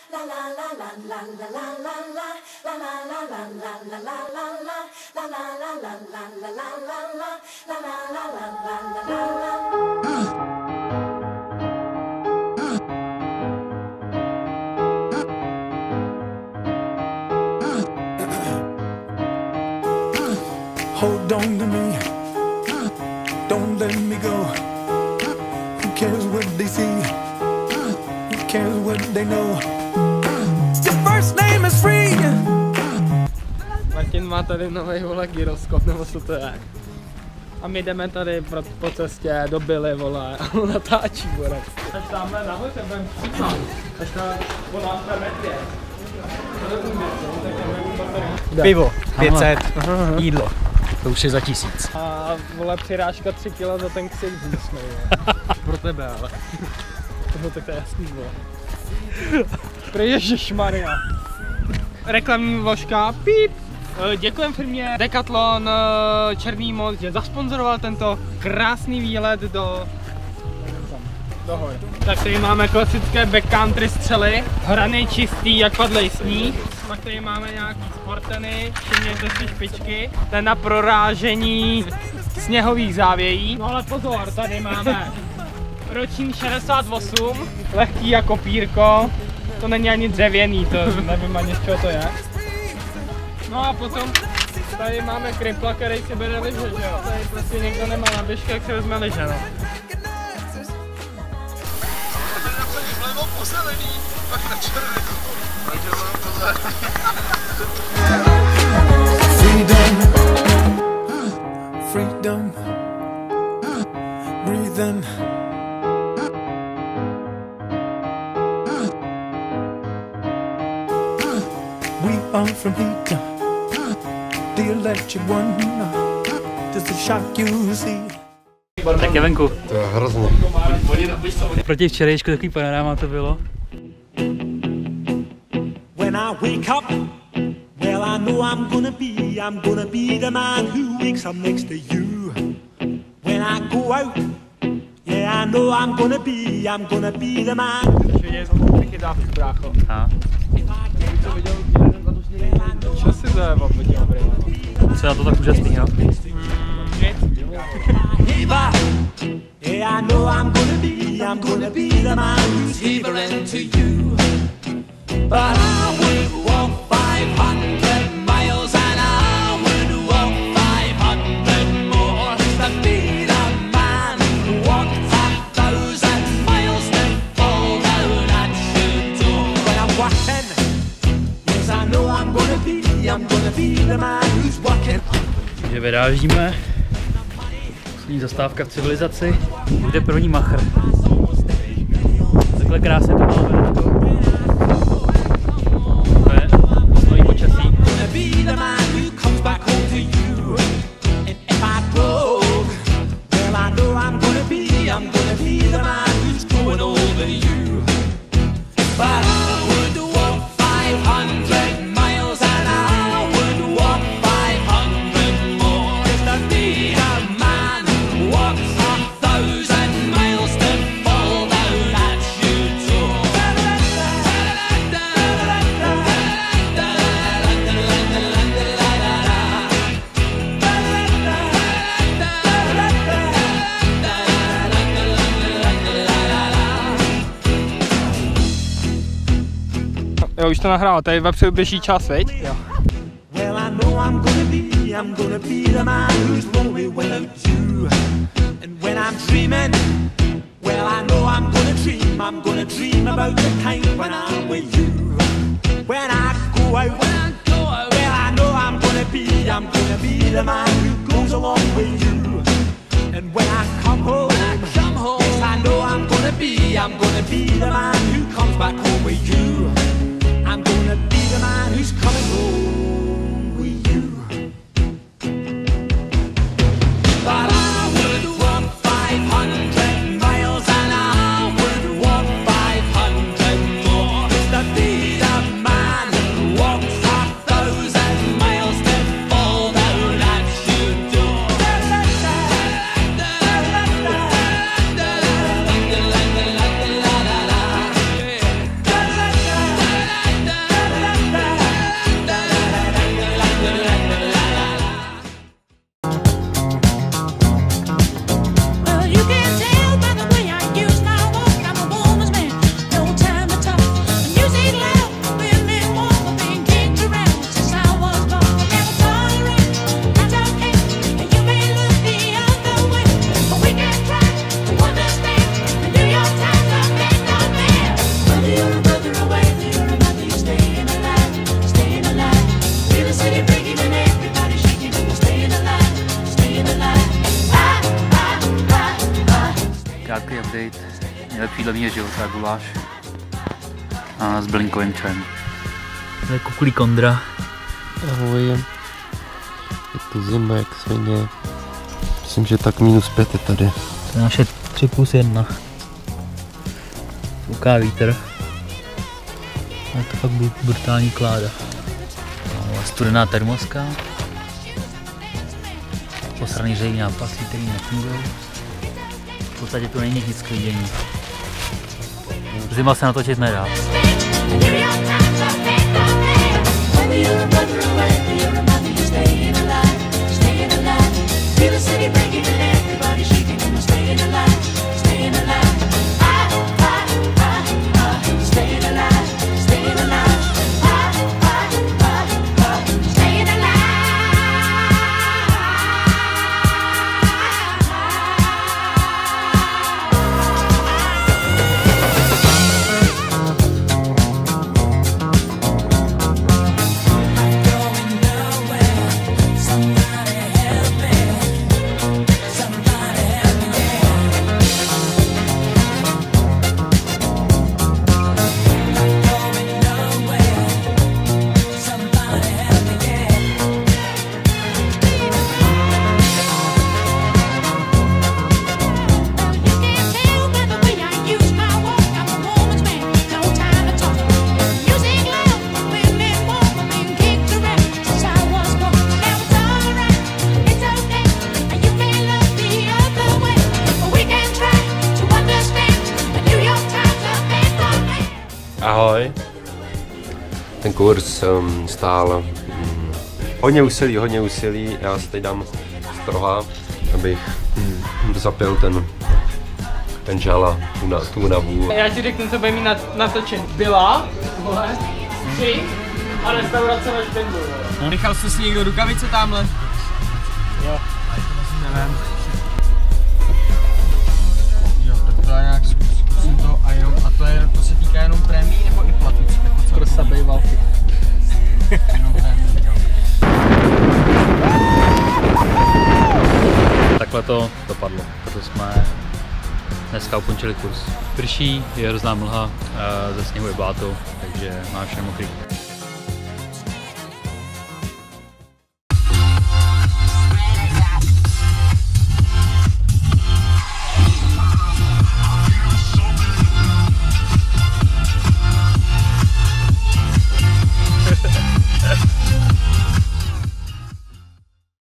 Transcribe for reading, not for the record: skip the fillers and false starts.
Hold on to me, don't let me go. Who cares what they see? Who cares what they know? Your first name is free. Martin má tady nový vole gyroskop, nebo co to je. A my jdeme tady po cestě do Billy, vole, a on natáčí, borec. Až tamhle nahoře budeme přijímat, až tam po nás na metě. Pivo, 500, jídlo, to už je za 1000. A vole přirážka 3 kg za ten ksicht jsme, Pro tebe, ale. No tak to je jasný, vole. Pro ježišmarja. Reklamní vložka, píp. Děkujem firmě Decathlon Černý most, že zasponzoroval tento krásný výlet do hor. Tak tady máme klasické backcountry střely, hrany čistý, jak padlej sníh. Pak tady máme nějaký sporteny, všimněte si špičky. Ten na prorážení sněhových závějí. No ale pozor, tady máme ročník 68, lehký jako pírko. To není ani dřevěný, to nevím ani z čeho to je. No a potom tady máme kripla, který si bere lyže, že jo? Tady prostě někdo nemá na běžce, jak si vezme lyže, no. Vlevo po zelený, pak na červený. Freedom, freedom, breathing. We are from heat, the electric one. Just a shock you see. Tak je venku. To je hrozně. Proti včerejšku takový panoráma to bylo. When I wake up, well I know I'm gonna be the man who wakes up next to you. When I go out, yeah I know I'm gonna be the man. Brácho. A? Co si zajeba, pojď dobrý. Co je na to tak úžasný, jo? Yeah I know I'm gonna be the man who's heaving to you. But I would walk 500 miles and I would walk 500 more to be the man who walked 1,000 miles to fall down at your door. When I'm walking, yes I know I'm gonna be the man who's walking. Takže vyrážíme. Poslední zastávka v civilizaci. Bude první machr. Takhle krásně to máme. To je nový počasí. Jo, už to nahrál, tady vepředu běží čas, veď? Jo. Well, I know I'm gonna be the man who's lonely without you. And when I'm dreaming, well, I know I'm gonna dream about the time when I'm with you. When I go out, well, I know I'm gonna be the man who goes along with you. And when I come home, yes, I know I'm gonna be the man who comes back home with you. I'm gonna be the man who's coming home with you. But I would walk 500 miles and I would walk 500 more to be the man who walks 1,000 miles to fall down at your door. šílený života, guláš. A s bylinkovým čajem. To je kukulí kondra. Ahoj. Je to zima jak svině. Myslím, že tak -5 je tady. To je naše 3+1. Fouká vítr. A to fakt brutální kláda. No, studená termoska. Posraný řejí nápasy, který nefungují. V podstatě to není nic k vidění. Zima se natočit nedá. Ahoj. Ten kurz stál hodně úsilí. Já si teď dám stroha, abych zapil ten žal a tu únavu. Já ti řeknu, co bude mít natočen. Byla, 3 a restaurace ve Špendu. Nechal jsi si někdo rukavice tamhle? Jo. Nevím. Jo, tak to je nějak zkusím to a jenom, a to se týká jenom prémií nebo i platů? Prsa bejvalky. Jenom prémií. Takhle to dopadlo, proto jsme dneska ukončili kurz. Prší, je hrozná mlha, ze sněhu je bláto, takže máš mokrý.